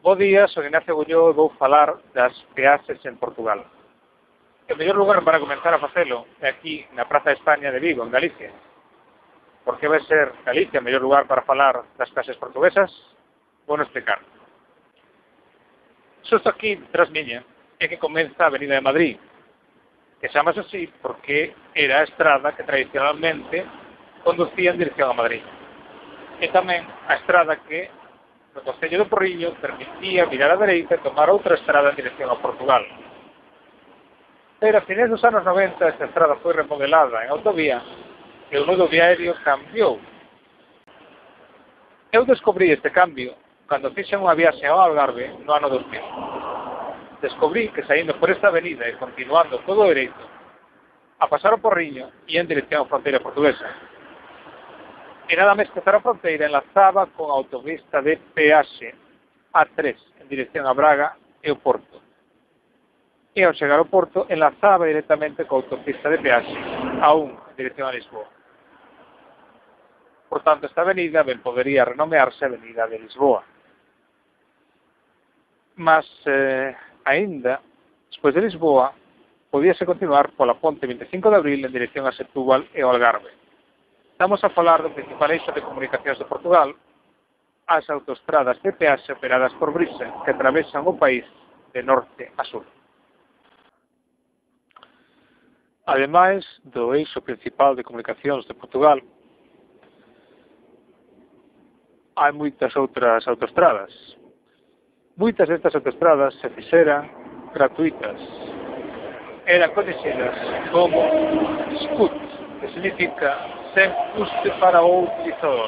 Bo día, son Ignacio Gulló e vou falar das peaxes en Portugal. O mellor lugar para comenzar a facelo é aquí na Praza de España de Vigo, en Galicia. Por que vai ser Galicia o mellor lugar para falar das peaxes portuguesas? Vou explicar. Xusto aquí, tras miña, é que comeza a Avenida de Madrid, que chamas así porque era a estrada que tradicionalmente conducía en dirección a Madrid. E tamén a estrada que no Concello do Porriño permitía virar a dereita e tomar outra estrada en dirección a Portugal. Pero a finais dos anos 90 esta estrada foi remodelada en autovía e o nudo viario cambiou. Eu descobrí este cambio cando fixen unha viaxe ao Algarve no ano 2000. Descobrí que saindo por esta avenida e continuando todo dereito, a pasar o Porriño e en dirección á fronteira portuguesa. E nada máis cruzar a fronteira enlazaba con a autovista de peaxe A3 en dirección a Braga e o Porto. E ao chegar ao Porto enlazaba directamente coa autopista de peaxe A1 en dirección a Lisboa. Por tanto, esta avenida ben podería renomearse Avenida de Lisboa. Mas, aínda, despois de Lisboa, podíase continuar pola ponte 25 de abril en dirección a Setúbal e ao Algarve. Estamos a falar do principal eixo de comunicacións de Portugal, as autoestradas de peaxe operadas por Brisa, que atravesan o país de norte a sur. Ademais do eixo principal de comunicacións de Portugal, hai moitas outras autoestradas. Moitas destas autoestradas se fixeran gratuitas. Eran coñecidas como SCUT, que significa sen custe para o utilizador.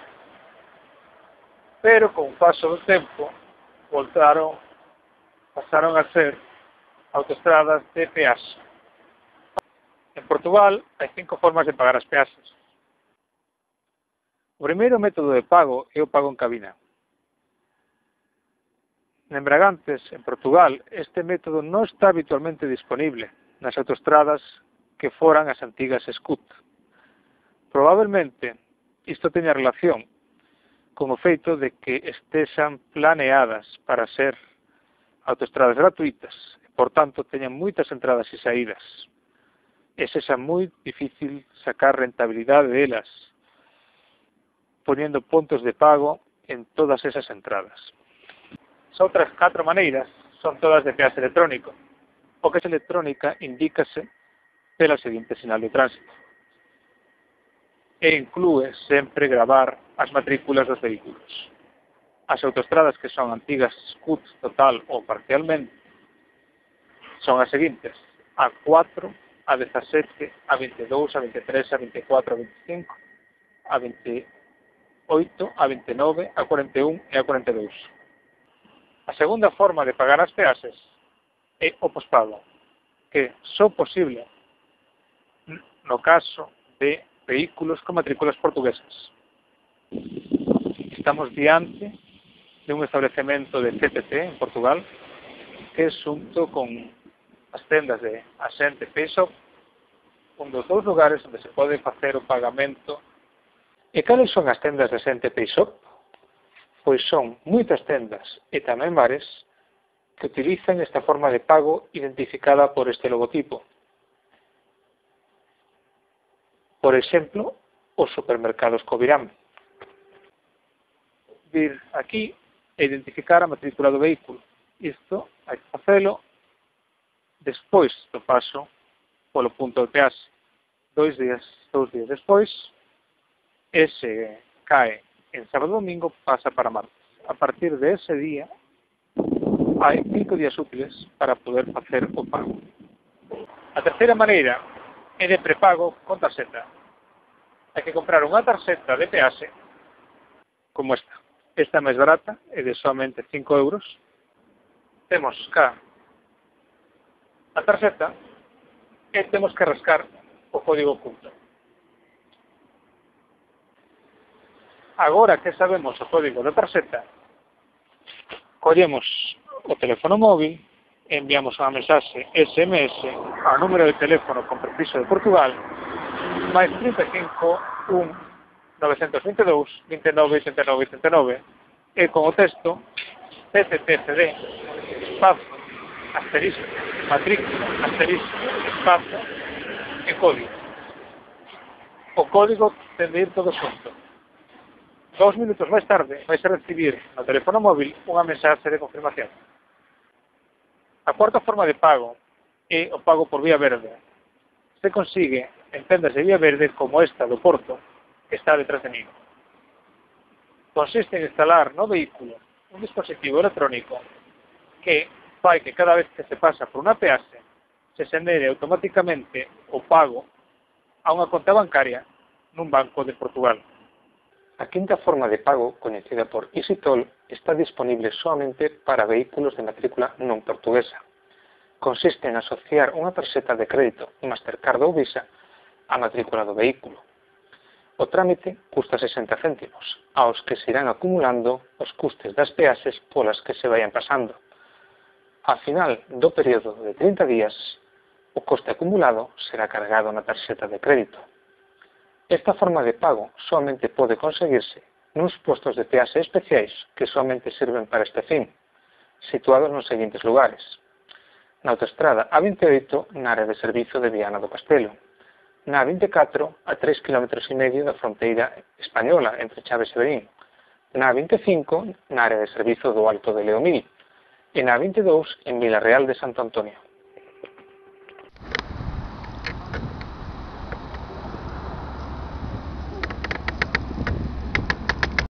Pero con o paso do tempo pasaron a ser autoestradas de peaxe. En Portugal hai 5 formas de pagar as peaxes. O primeiro método de pago é o pago en cabina. En Bragantes, en Portugal, este método non está habitualmente disponible nas autoestradas que foran as antigas SCUT. Probablemente, isto teña relación con o feito de que estexan planeadas para ser autoestradas gratuitas e, por tanto, teñan moitas entradas e saídas. E sexa moi difícil sacar rentabilidade delas, poniendo puntos de pago en todas esas entradas. As outras 4 maneiras son todas de peaxe electrónico. O que é electrónica indícase pela seguinte sinal de tránsito. E inclúe sempre gravar as matrículas dos vehículos. As autoestradas que son antigas SCUT total ou parcialmente son as seguintes: A4, A17, A22, A23, A24, A25, A28, A29, A41 e A42. A segunda forma de pagar as peaxes é o pospago, que só posible no caso de vehículos con matrículas portuguesas. Estamos diante de un establecemento de CTT en Portugal que, xunto con as tendas de Asente Payshop, un dos 2 lugares onde se pode facer o pagamento. E cales son as tendas de Asente Payshop? Pois son moitas tendas e tamén bares que utilizan esta forma de pago identificada por este logotipo. Por exemplo, os supermercados Covirán. Vir aquí e identificar a matrícula do vehículo. Isto hai que facelo despois do paso polo punto de peaxe. 2 días despois, e se cae en sábado e domingo, pasa para martes. A partir de ese día, hai 5 días útiles para poder facer o pago. A terceira maneira é de prepago con tarxeta. Hai que comprar unha tarxeta de peaxe como esta. Esta é máis barata, é de somente 5 euros. Temos cá a tarxeta e temos que rascar o código oculto. Agora que sabemos o código da tarxeta, collemos o teléfono móvil e enviamos unha mensaxe SMS ao número de teléfono con prefijo de Portugal máis 35 1 922 29 89 89 e con o texto TTTCD, espazo, asterisco, matrícula, asterisco, espazo, e código. O código ten de ir todo xunto. 2 minutos máis tarde vais a recibir no teléfono móvil unha mensaxe de confirmación. A cuarta forma de pago é o pago por vía verde. Se consigue en tendas de vía verde como esta do Porto, que está detrás de mí. Consiste en instalar no vehículo un dispositivo electrónico que fai que cada vez que se pasa por unha peaxe se xenere automáticamente o pago a unha conta bancaria nun banco de Portugal. A quinta forma de pago, coñecida por EasyToll, está disponible solamente para vehículos de matrícula non portuguesa. Consiste en asociar unha tarxeta de crédito Mastercard ou Visa á matrícula do vehículo. O trámite custa 60 céntimos, aos que se irán acumulando os custes das peaxes polas que se vayan pasando. Ao final do período de 30 días, o coste acumulado será cargado na tarxeta de crédito. Esta forma de pago solamente pode conseguirse nuns postos de peaxe especiais que solamente sirven para este fin, situados nos seguintes lugares: na autoestrada A28 na área de servizo de Viana do Castelo, na A24 a 3,5 km da fronteira española entre Chaves e Verín, na A25 na área de servizo do Alto de Leomil e na A22 en Vilarreal de Santo Antonio.